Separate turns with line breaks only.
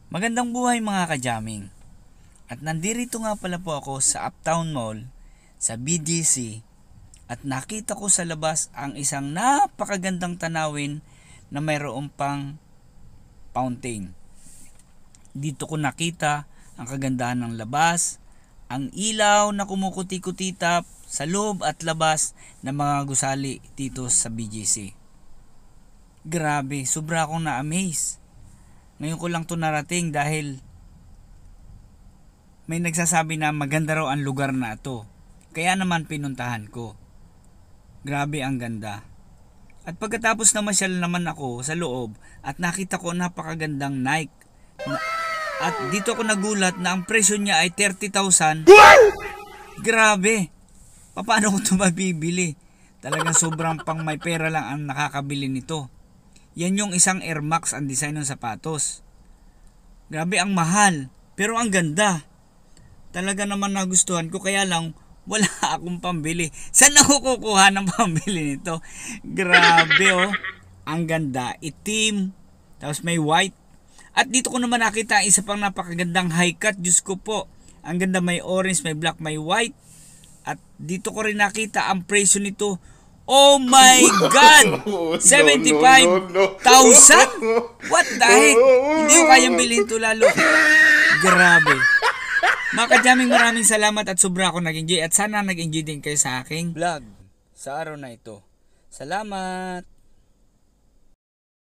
Magandang buhay mga kajaming. At nandito nga pala po ako sa Uptown Mall, sa BGC, at nakita ko sa labas ang isang napakagandang tanawin na mayroon pang fountain. Dito ko nakita ang kagandahan ng labas, ang ilaw na kumukuti-kutitap sa loob at labas ng mga gusali dito sa BGC. Grabe, sobra akong na-amaze. Ngayon ko lang to narating dahil may nagsasabi na maganda raw ang lugar na ito. Kaya naman pinuntahan ko. Grabe ang ganda. At pagkatapos na masyal naman ako sa loob at nakita ko napakagandang Nike. At dito ako nagulat na ang presyo niya ay 30,000. Grabe. Paano ko ito mabibili? Talagang sobrang pang may pera lang ang nakakabili nito. Yan yung isang Air Max ang design ng sapatos. Grabe ang mahal, pero ang ganda. Talaga naman nagustuhan ko, kaya lang wala akong pambili. Saan ako kukuha ng pambili nito? Grabe oh. Ang ganda, itim, tapos may white. At dito ko naman nakita isa pang napakagandang high cut. Diyos ko po, ang ganda, may orange, may black, may white. At dito ko rin nakita ang presyo nito. Oh my God! 75,000? What the heck? Hindi ko kayang bilhin ito lalo. Grabe. Mga kajaming, maraming salamat at sobra ako nag-enjoy. At sana nag-enjoy din kayo sa aking vlog sa araw na ito. Salamat!